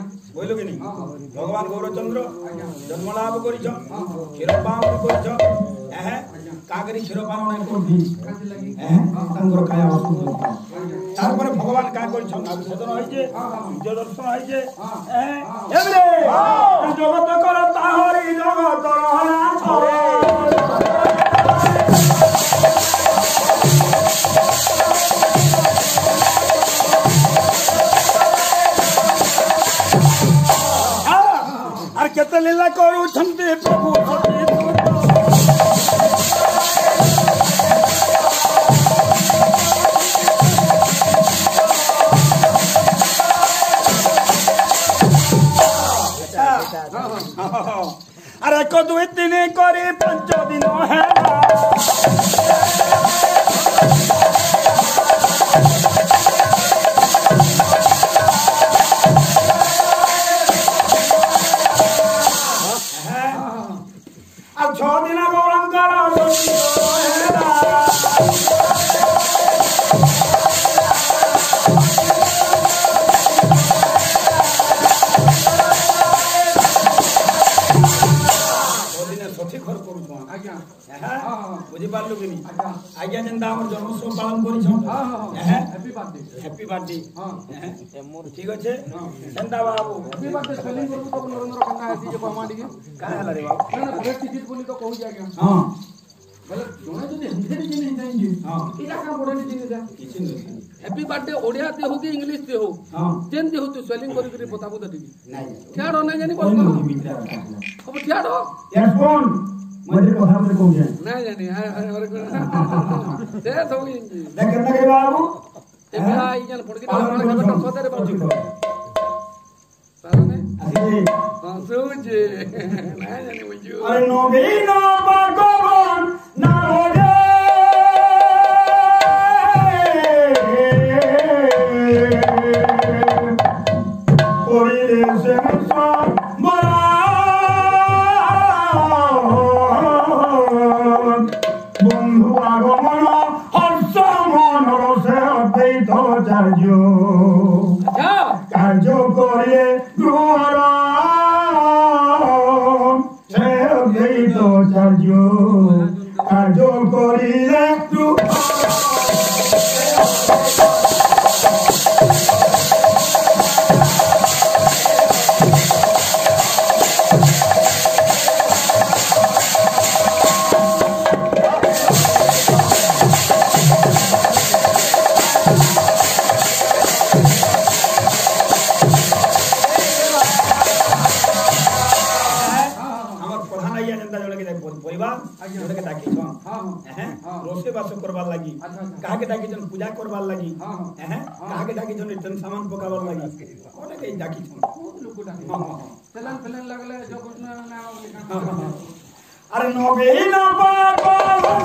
बोलो कि नहीं भगवान गौरचंद्र जन्म लाभ कर क्षीरपान कर क्षीरपान नहीं खाया भगवान क्या सदन होइजे सूर्य दर्शन होइजे जगत करता हरि जगत केते लीला करूछन्ते प्रभु अरे को दुई तीन करी 5 दिन है अब 6 दिन गौरंकर बुझी पार्लु कि आज्ञा जेनता हमर जन्मोत्सव पालन करिछ हैप्पी बर्थडे ठीक अछि सेंता बाबू हैप्पी बर्थडे स्पेलिंग करू तो नरेंद्र खन्ना आसी जे कहमा दिके का हला रे बाबू ना ब्रेक टिकट बोली तो कहू जागे हां बोले जोने जदी हिंदी जे नहीं जाएंगे हां इला का बोडनी दिन जा किछि नहीं हैप्पी बर्थडे ओडिया ते हो कि इंग्लिश ते हो हां जेन ते हो तो स्पेलिंग करी करी बताबो त ठीक नहीं ठाडो नहीं जानी कोन अब ठाडो एयरफोन मधुर कथा में कहू जाए नहीं जानी और से सब देख के बाबू ए भाई जन फड़की मार के बेटा सोदरे बाबू सारे हां सोजे नहीं जानी बुझू अरे नवीन भगवान ना होले कोई से मरा बंधु आगमन हर्ष मन से अद्वैत कार्य करे गृहर से अद्वैत कार्य करिले रोसे बास करबार लागी काहे के डाकी जन पूजा करबार लागी काहे के डाकी जन रिटर्न सामान पकाबार लागी ओने के डाकी छन लोक डाकी चलन फलन लगले जो कृष्ण नाम लिखा अरे नोगे न पाको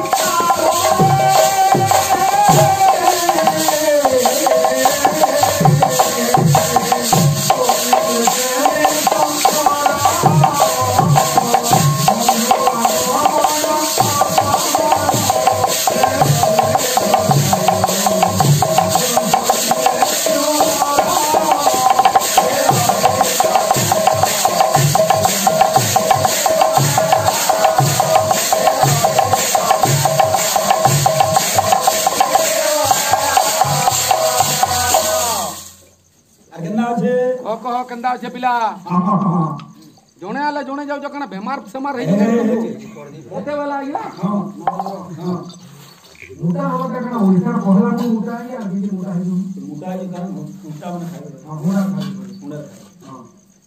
कंदा छे पिला जोने आला जोने जाऊ जकना बेमार समार रही होते वाला आइला हां हां मुटा होगा कना ओइसा पहला को मुटा है या बीच मुटा है मुटा है कारण मुटा बना खाए हां मुटा खाए मुटा हां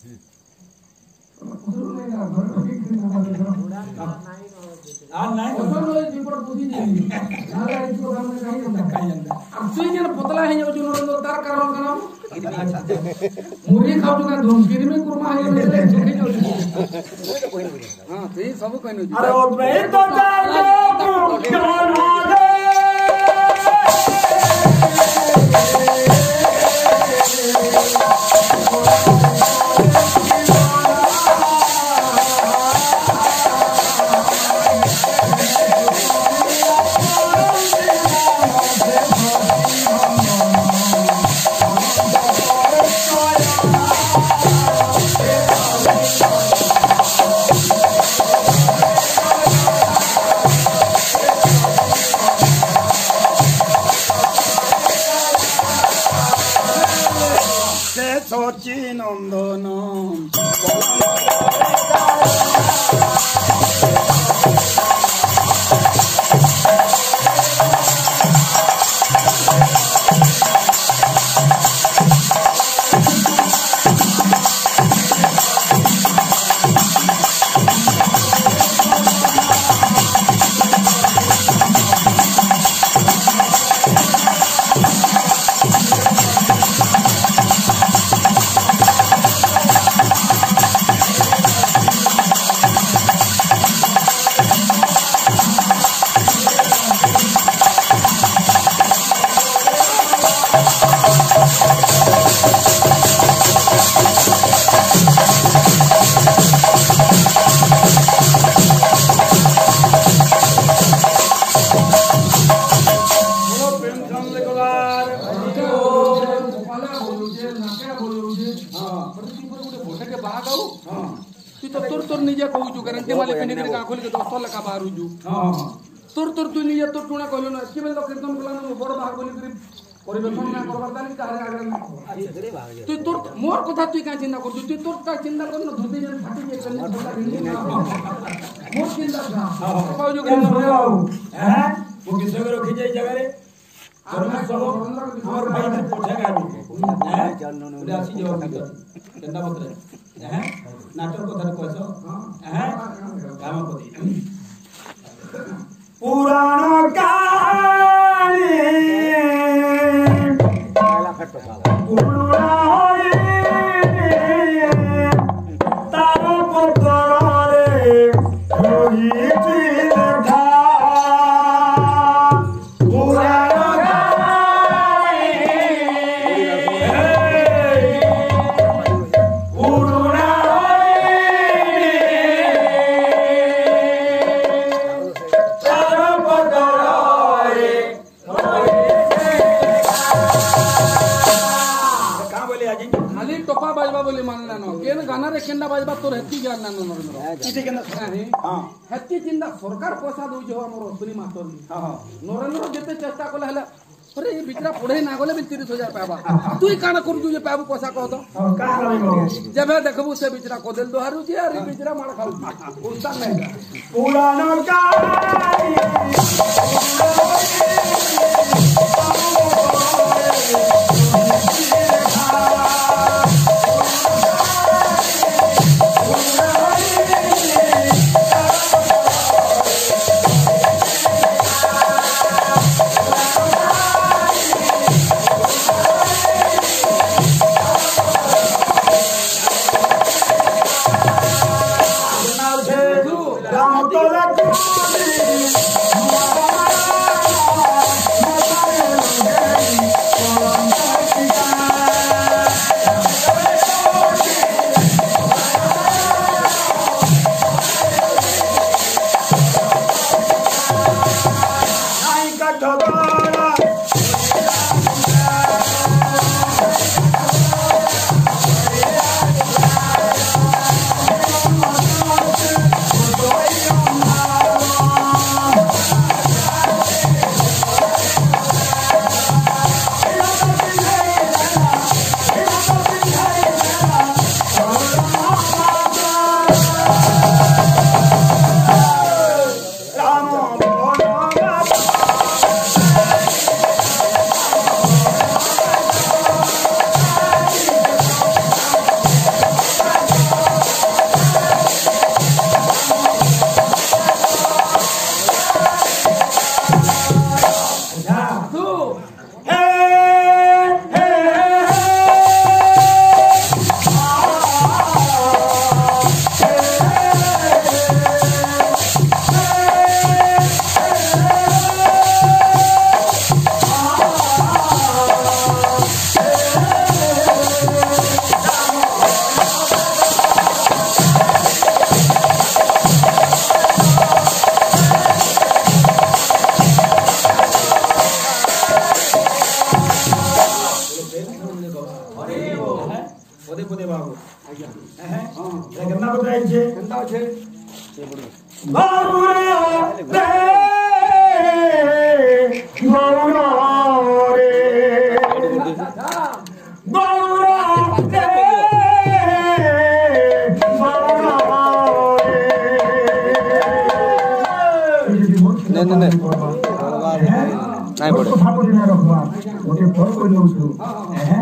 कुछ नहीं ना घर के आ नहीं कसर लो जी पर बुद्धि नहीं नाला इसको काम में नहीं होता खाई जाता अब सुई जन पतला है जो नरेंद्र तार कारण का मुरी खाऊ का धमकीर में कुरमा है मेरे सुखी जो हां ते सब कहनो अरे ओ भाई तो जाओ ज्ञान आ गए বন্ধন निजे कहू गारंटी मालिक पिंडी गाँ खोल के 10 लखा बाहर जु तोर तोर तू निजे तोर टुणा कहलो ना कि बेल कीर्तन कला ना बड़ बाहर बोली करी परिवेशन ना करबार ताली काहे आगे ना तू तोर मोर कथा तू का चिंता कर तू तोर का चिंता कर ना धुती जन फाटी जे कन्या बोला मोर चिंता था कहू जो बाबू हैं वो किसे को रखी जाई जगह रे और सब और भाई ने पूछा गाड़ी हैं चल आसी जवाब चंदा पत्र हैं नाटक कथा कहछो हैं काम करी पुराण काली पुरा होई तारो पतरे रोही चिलखा पुराण काली पुरा गाना रे केंदा बाजबा तोर हेती ज्ञान नानो नरेंद्र किते केंदा हां हेती चिंता सरकार पैसा दउ जो हमर असली मास्टर हां नरेंद्र जते चेष्टा कले हला अरे ये बिचरा पढ़े ना गले भी 30,000 पाबा तू काना कर जो पाबू पैसा कह दो का करबो जब देखबू से बिचरा को देल दोहारू जी अरे बिचरा मार खाऊ उस्ताद नहीं पुरानो का ସେ ଫଳ କରି ନଉଛୁ